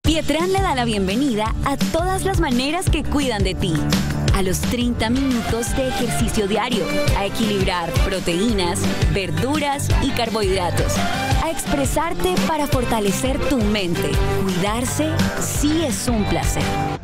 Pietrán le da la bienvenida a todas las maneras que cuidan de ti. A los 30 minutos de ejercicio diario, a equilibrar proteínas, verduras y carbohidratos, a expresarte para fortalecer tu mente. Cuidarse sí es un placer.